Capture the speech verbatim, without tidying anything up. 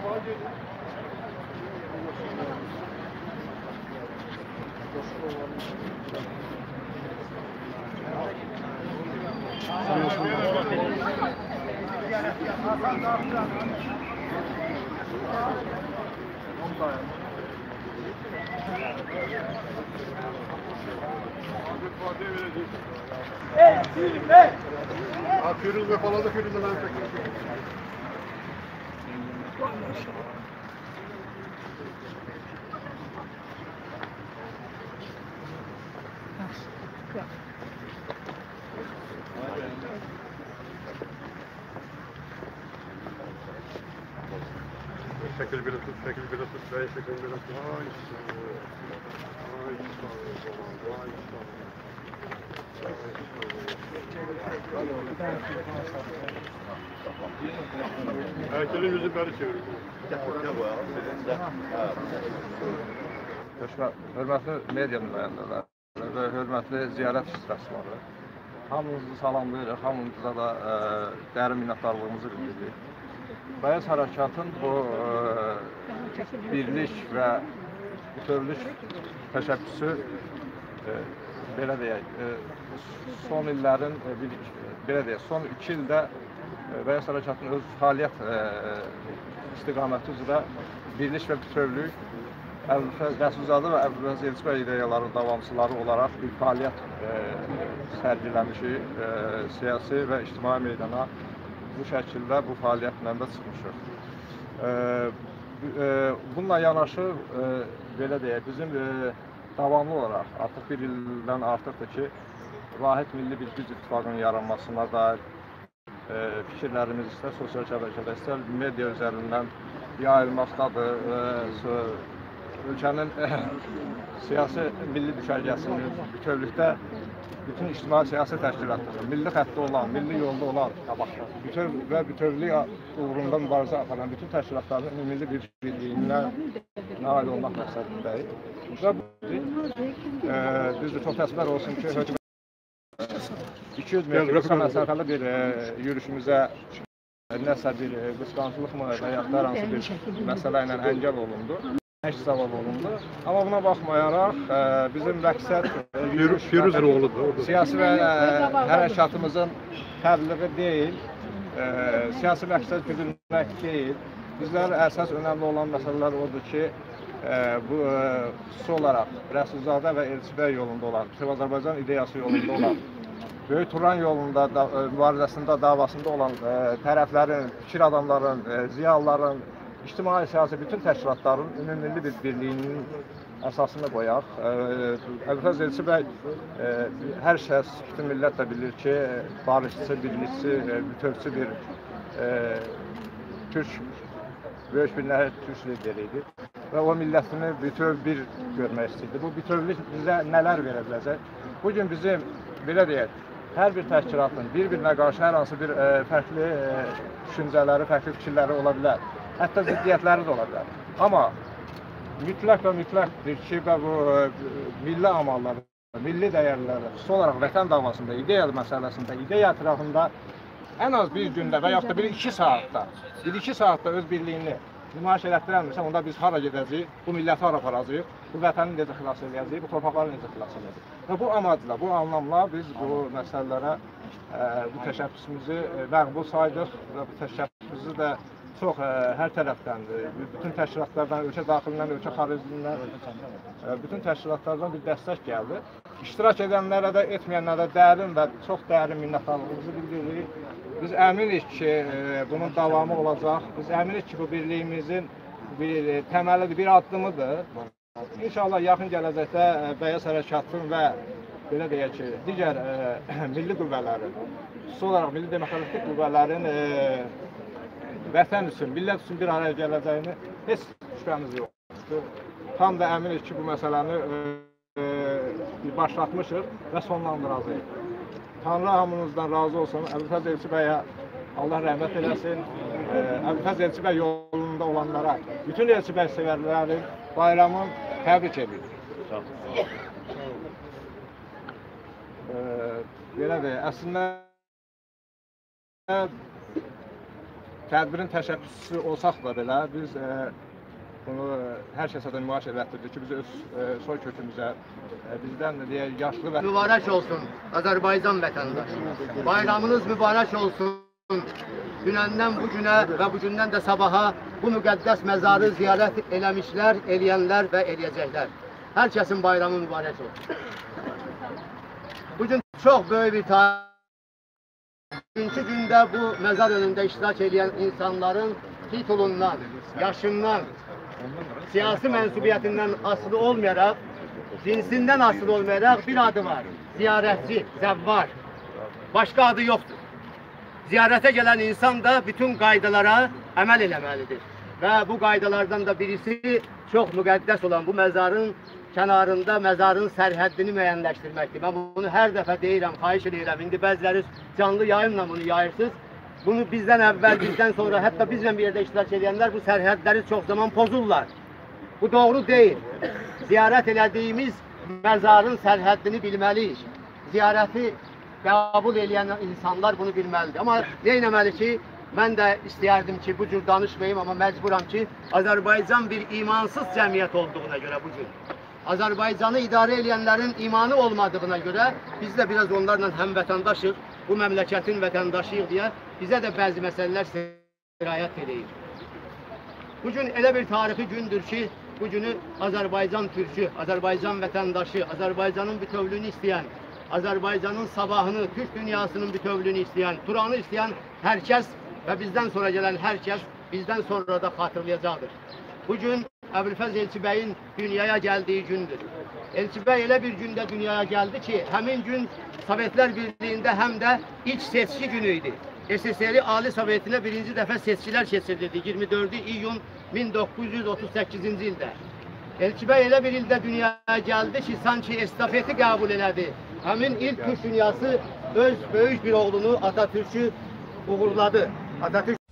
Hey, Firuz Bey! Ha, Firuz Bey falan da Firuz'la ben çekeyim. Şekil bir tut, şekil bir tut, şekil bir tut. Vay vay vay Herkesin yüzü beri çeviriyor. Hörmətli media nümayəndələri və hörmətli ziyarət iştirakçıları, hamınızı salamlayırıq, hamınıza da e, dərin minnətdarlığımızı bildiririk. Bəyaz Hərəkatın bu e, birlik və bütövlük təşəbbüsü e, belə deyək, e, son illərin, e, bir, belə deyək, son iki ildə e, Bəyaz Hərəkatın öz fəaliyyət e, istiqaməti üzrə birlik və bütövlük Rəsulzadə və Əbdülrəz Elçibəy ideyaların davamçıları olaraq bir fəaliyyət e, sərgiləmişik, e, siyasi və ictimai meydana bu şəkildə bu fəaliyyətlə də çıxmışıq. E, e, bununla yanaşı, e, belə deyək, bizim e, davamlı olaraq artıq bir ildən artıqdır ki, vahid milli bir güc ittifaqının yaranmasına dair e, fikirlərimiz istər sosial şəbəkədə, istər media üzərindən yayılmaqdadır. E, Ölkənin e, siyasi milli düşərgəsinin bütövlükdə bütün ictimai siyasi təşkilatları, milli xəttdə olan, milli yolda olan bütöv və bütövlük uğrunda mübarizə aparan bütün təşkilatların ümumilli bir birliyinə nail olmaq məqsədindəyik. Və e, düzdür, çox təəssüflər olsun ki, hökumət iki yüz metr qısa məsafəli bir e, yürüşümüzə nəsə bir e, qısqancılıqmı və ya da hər hansı bir məsələ ilə əngəl olundu. Heç savab olundu. Amma buna baxmayaraq, e, bizim məqsəd e, yürüş, Firuz oğludur. Siyasi və e, hərəkatımızın təbliği deyil, e, siyasi məqsəd güdülmək deyil. Bizlər əsas önəmli olan məsələlər odur ki, e, bu e, xüsusi olaraq Rəsulzadə və Elçibəy yolunda olan, Bütöv Azərbaycan ideyası yolunda olan, Böyük Turan yolunda da, e, mübarizəsində, davasında olan e, tərəflərin, fikir adamların, e, ziyalıların, İctimai siyasi bütün təşkilatların ümumilli bir birliyinin əsasını qoyaq. Əbdülrəz Elçibəy hər şəxs, bütün millət də bilir ki, barışçı, birlikçi, bütövçü bir e, Türk, böyük bir nəhət Türk lideri idi. Və o millətini bütöv bir görmək istəyirdi. Bu bütövlük bizə nələr verə biləcək? Bugün bizim, belə deyək, hər bir təşkilatın bir-birinə qarşı hər hansı bir e, fərqli e, düşüncələri, fərqli fikirləri ola bilər. Hətta ziddiyyətləri də ola bilər. Amma mütləq və mütləqdir ki, bu milli amalları, milli dəyərləri, xüsusi olaraq vətən davasında, ideya məsələsində, ideya ətrafında ən az bir gündə və yaxud da bir iki saatda, bir iki saatda öz birliyini nümayiş elətdirənmirsə, onda biz hara gedəcəyik, bu milləti hara aparacağıq, bu vətəni necə xilas edəcəyik, bu torpaqları necə xilas edəcəyik. Və bu amacla, bu anlamla biz bu məsələlərə, e, bu təşəbbüsümüzü məqbul saydıq və bu təşəbbüsümüzü də çox ə, hər tərəfdən, bütün təşkilatlardan, ölkə daxilindən, ölkə xaricindən, ə, bütün təşkilatlardan bir dəstək gəldi. İştirak edənlərə də, etməyənlərə dərin və çox dərin minnətdarlığımızı bildiririk. Biz əminik ki, ə, bunun davamı olacaq. Biz əminik ki, bu birliyimizin bir təməlidir, bir addımıdır. İnşallah yaxın gələcəkdə ə, Bəyaz Hərəkatın və belə deyək ki, digər ə, milli qüvvələrin, xüsusi olaraq milli demokratik qüvvələrin ə, vətən üçün, millət üçün bir araya gələcəyini heç şübhəmiz yoxdur. Tam da əminik ki, bu məsələni e, başlatmışıq və sonlandıracağıq. Tanrı hamınızdan razı olsun. Əbdülrəz Elçibəyə Allah rəhmət eləsin. E, Əbdülrəz Elçibəy yolunda olanlara, bütün Elçibəy sevərlərin bayramını təbrik edirik. E, belə deyək, əslində tədbirin təşəbbüsçüsü olsaq da belə, biz e, bunu hər kəsədən nümayiş elətdirdik ki, biz öz e, soy kökümüzə, e, bizdən də deyək, yaşlı və... Mübarək olsun Azərbaycan vətəndaşı. Bayramınız mübarək olsun. Dünəndən bu günə və bu gündən də sabaha bu müqəddəs məzarı ziyarət eləmişlər, eləyənlər və eləyəcəklər. Hər kəsin bayramı mübarək olsun. Bugün çox böyük bir tarix. Bugünkü gündə bu məzar önündə iştirak edən insanların titulundan, yaşından, siyasi mənsubiyyətindən asılı olmayaraq, cinsindən asılı olmayaraq bir adı var. Ziyarətçi, zəvvar. Başqa adı yoxdur. Ziyarətə gələn insan da bütün qaydalara əməl eləməlidir. Və bu qaydalardan da birisi çox müqəddəs olan bu məzarın kənarında məzarın sərhəddini müəyyənləşdirməkdir. Mən bunu hər dəfə deyirəm, xahiş edirəm. İndi bəziləri canlı yayımla bunu yayırsınız. Bunu bizdən əvvəl, bizdən sonra, hətta bizlə bir yerdə iştirak edənlər bu sərhədləri çox zaman pozurlar. Bu doğru deyil. Ziyarət elədiyimiz məzarın sərhəddini bilməliyik. Ziyarəti qəbul edən insanlar bunu bilməlidir. Amma nə etməli ki, mən də istəyərdim ki, bu cür danışmayayım, amma məcburam ki, Azərbaycan bir imansız cəmiyyət olduğuna görə bu gün. Azərbaycanı idarə edənlərin imanı olmadığına görə biz də biraz onlarla həmvətəndaşıq, bu məmləkətin vətəndaşıyıq deyə bizə də bəzi məsələlər sirayət edəyir. Bugün elə bir tarixi gündür ki, bu günü Azərbaycan türkü, Azərbaycan vətəndaşı, Azərbaycanın bütövlüyünü istəyən, Azərbaycanın sabahını, Türk dünyasının bütövlüyünü istəyən, Turanı istəyən hər kəs və bizdən sonra gələn hər kəs bizdən sonra da xatırlayacaqdır. Bugün Əbülfəz Elçibəyin dünyaya gəldiyi gündür. Elçibəy elə bir gündə dünyaya gəldi ki, həmin gün Sovetlər Birliyində həm də ilk seçki günü idi. S S R Ali Sovetinə birinci dəfə seçkilər keçirildi iyirmi dördü iyun min doqquz yüz otuz səkkizinci ildə. Elçibəy elə bir ildə dünyaya gəldi ki, sanki estafeti qəbul elədi. Həmin ilk Türk dünyası öz böyük bir oğlunu Atatürk'ü uğurladı. Atatürk